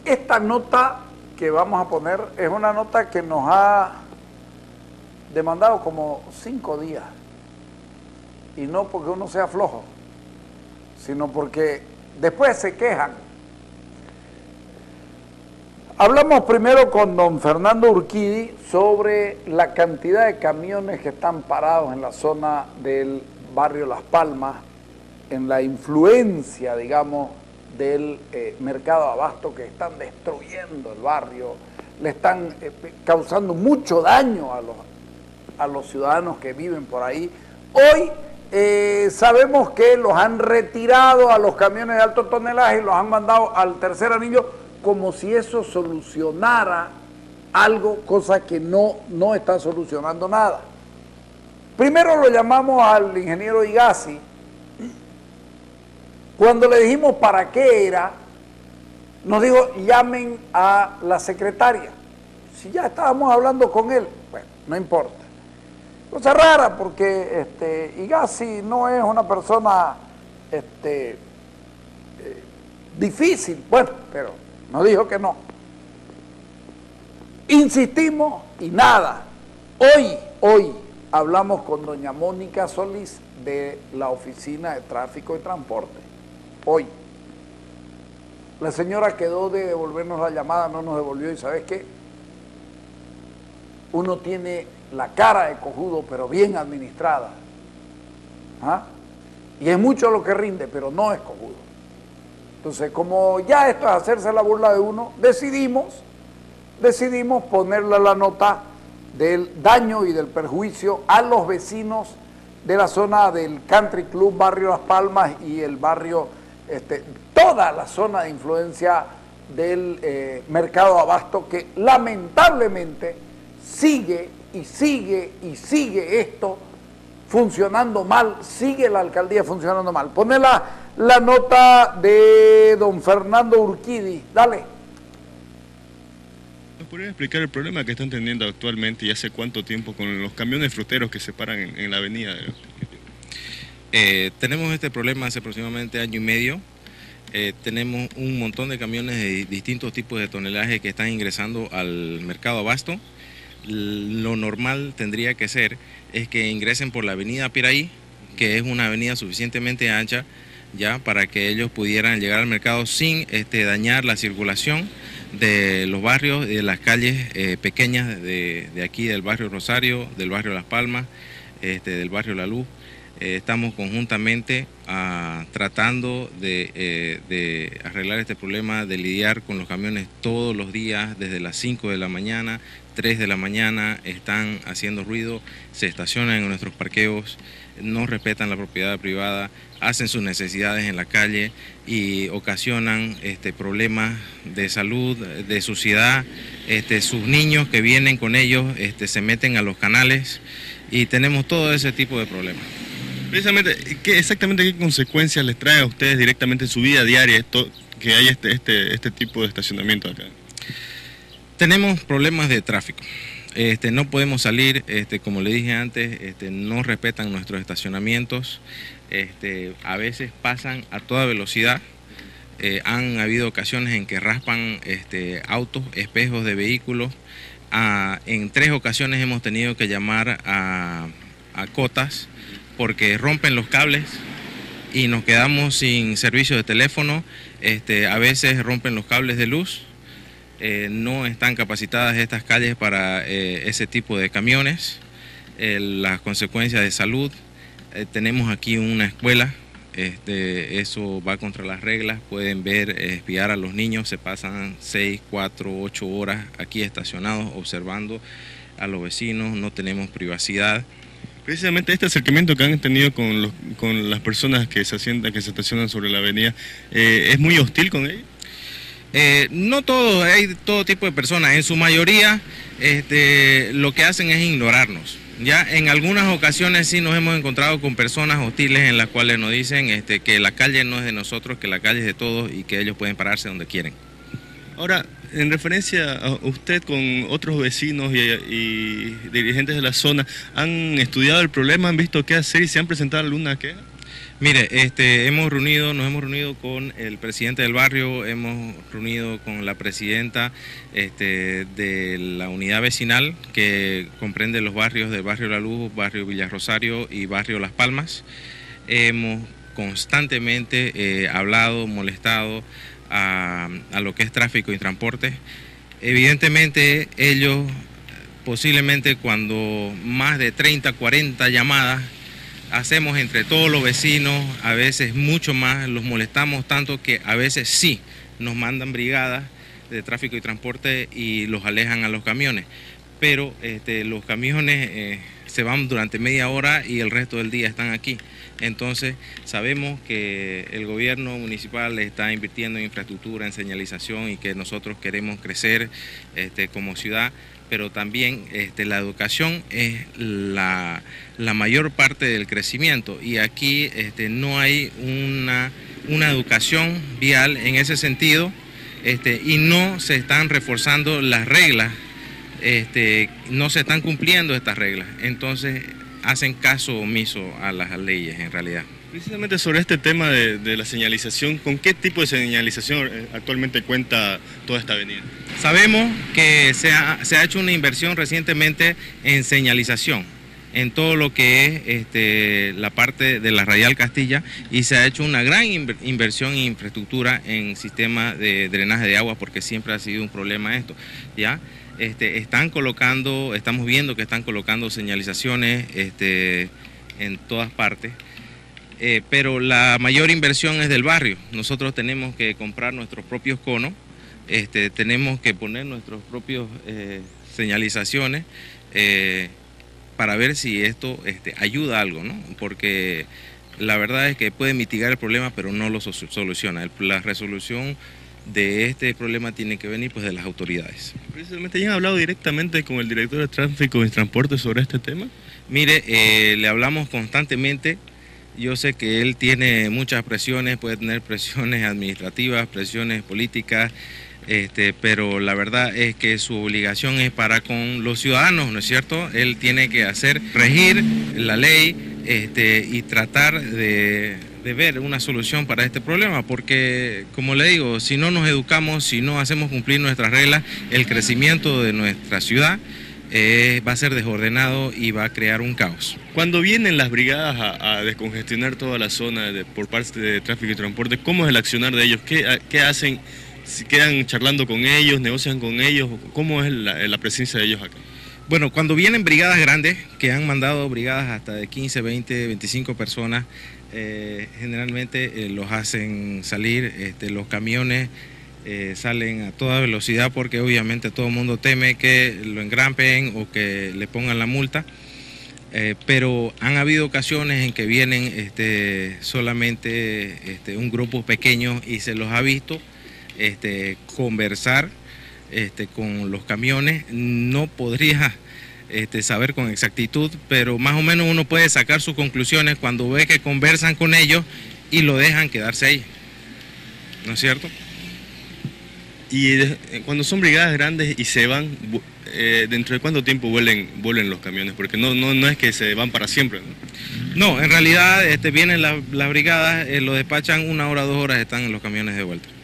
Esta nota que vamos a poner es una nota que nos ha demandado como 5 días. Y no porque uno sea flojo, sino porque después se quejan. Hablamos primero con don Fernando Urquidi sobre la cantidad de camiones que están parados en la zona del barrio Las Palmas, en la influencia, digamos, del mercado abasto, que están destruyendo el barrio, le están causando mucho daño a los ciudadanos que viven por ahí. Hoy sabemos que los han retirado a los camiones de alto tonelaje y los han mandado al tercer anillo, como si eso solucionara algo, cosa que no está solucionando nada. Primero lo llamamos al ingeniero Igasi. Cuando le dijimos para qué era, nos dijo, llamen a la secretaria. Si ya estábamos hablando con él, bueno, no importa. Cosa rara, porque Igasi no es una persona difícil, bueno, pero nos dijo que no. Insistimos y nada. Hoy hablamos con doña Mónica Solís de la Oficina de Tráfico y Transporte. Hoy. La señora quedó de devolvernos la llamada, no nos devolvió, y ¿sabes qué? Uno tiene la cara de cojudo, pero bien administrada. ¿Ah? Y es mucho lo que rinde, pero no es cojudo. Entonces, como ya esto es hacerse la burla de uno, decidimos ponerle la nota del daño y del perjuicio a los vecinos de la zona del Country Club, barrio Las Palmas y el barrio, toda la zona de influencia del mercado abasto, que lamentablemente sigue esto funcionando mal, sigue la alcaldía funcionando mal. Pone la nota de don Fernando Urquidi, dale. ¿Nos podría explicar el problema que están teniendo actualmente y hace cuánto tiempo con los camiones fruteros que se paran en la avenida? Tenemos este problema hace aproximadamente 1 año y medio. Tenemos un montón de camiones de distintos tipos de tonelaje que están ingresando al mercado abasto. Lo normal tendría que ser es que ingresen por la avenida Piraí, que es una avenida suficientemente ancha ya para que ellos pudieran llegar al mercado sin dañar la circulación de los barrios, de las calles pequeñas de aquí, del barrio Rosario, del barrio Las Palmas, del barrio La Luz. Estamos conjuntamente tratando de arreglar este problema, de lidiar con los camiones todos los días, desde las 5 de la mañana, 3 de la mañana, están haciendo ruido, se estacionan en nuestros parqueos, no respetan la propiedad privada, hacen sus necesidades en la calle y ocasionan problemas de salud, de suciedad. Sus niños que vienen con ellos se meten a los canales y tenemos todo ese tipo de problemas. Precisamente, exactamente qué consecuencias les trae a ustedes directamente en su vida diaria esto, que hay este tipo de estacionamiento acá? Tenemos problemas de tráfico. No podemos salir, como le dije antes, no respetan nuestros estacionamientos, a veces pasan a toda velocidad. Han habido ocasiones en que raspan autos, espejos de vehículos. En 3 ocasiones hemos tenido que llamar a cotas porque rompen los cables y nos quedamos sin servicio de teléfono. A veces rompen los cables de luz. No están capacitadas estas calles para ese tipo de camiones. Las consecuencias de salud, tenemos aquí una escuela, eso va contra las reglas. Pueden ver, espiar a los niños, se pasan 6, 4, 8 horas aquí estacionados observando a los vecinos, no tenemos privacidad. Precisamente este acercamiento que han tenido con las personas que se estacionan sobre la avenida, ¿es muy hostil con ellos? No todos, hay todo tipo de personas. En su mayoría lo que hacen es ignorarnos. Ya en algunas ocasiones sí nos hemos encontrado con personas hostiles en las cuales nos dicen que la calle no es de nosotros, que la calle es de todos y que ellos pueden pararse donde quieren. Ahora, en referencia a usted, con otros vecinos y dirigentes de la zona, ¿han estudiado el problema, han visto qué hacer y se han presentado alguna queja? Mire, nos hemos reunido con el presidente del barrio, hemos reunido con la presidenta de la unidad vecinal que comprende los barrios del barrio La Luz, barrio Villarrosario y barrio Las Palmas. Hemos constantemente hablado, molestado a lo que es tráfico y transporte. Evidentemente ellos posiblemente cuando más de 30, 40 llamadas hacemos entre todos los vecinos, a veces mucho más, los molestamos tanto que a veces sí nos mandan brigadas de tráfico y transporte y los alejan a los camiones, pero los camiones se van durante media hora y el resto del día están aquí. Entonces sabemos que el gobierno municipal está invirtiendo en infraestructura, en señalización y que nosotros queremos crecer como ciudad, pero también la educación es la mayor parte del crecimiento y aquí no hay una educación vial en ese sentido y no se están reforzando las reglas, no se están cumpliendo estas reglas, entonces hacen caso omiso a las leyes en realidad. Precisamente sobre este tema de la señalización, ¿con qué tipo de señalización actualmente cuenta toda esta avenida? Sabemos que se ha hecho una inversión recientemente en señalización, en todo lo que es la parte de la Radial Castilla, y se ha hecho una gran inversión en infraestructura en sistema de drenaje de agua, porque siempre ha sido un problema esto, ¿ya? Estamos viendo que están colocando señalizaciones en todas partes. Pero la mayor inversión es del barrio. Nosotros tenemos que comprar nuestros propios conos, tenemos que poner nuestros propios señalizaciones para ver si esto ayuda a algo, ¿no? Porque la verdad es que puede mitigar el problema, pero no lo soluciona. La resolución de este problema tiene que venir pues de las autoridades. Precisamente, ¿ya han hablado directamente con el director de Tráfico y Transporte sobre este tema? Mire, le hablamos constantemente. Yo sé que él tiene muchas presiones, puede tener presiones administrativas, presiones políticas, pero la verdad es que su obligación es para con los ciudadanos, ¿no es cierto? Él tiene que regir la ley y tratar de ver una solución para este problema, porque, como le digo, si no nos educamos, si no hacemos cumplir nuestras reglas, el crecimiento de nuestra ciudad va a ser desordenado y va a crear un caos. Cuando vienen las brigadas a descongestionar toda la zona por parte de Tráfico y Transporte, ¿cómo es el accionar de ellos? ¿Qué hacen? ¿Si quedan charlando con ellos, negocian con ellos? ¿Cómo es la presencia de ellos acá? Bueno, cuando vienen brigadas grandes, que han mandado brigadas hasta de 15, 20, 25 personas, generalmente los hacen salir, los camiones salen a toda velocidad porque obviamente todo el mundo teme que lo engrampen o que le pongan la multa, pero han habido ocasiones en que vienen solamente un grupo pequeño y se los ha visto conversar con los camiones. No podría saber con exactitud, pero más o menos uno puede sacar sus conclusiones cuando ve que conversan con ellos y lo dejan quedarse ahí, ¿no es cierto? Y cuando son brigadas grandes y se van, ¿dentro de cuánto tiempo vuelven los camiones? Porque no es que se van para siempre, ¿no? No, en realidad vienen las brigadas, lo despachan 1 hora, 2 horas, están en los camiones de vuelta.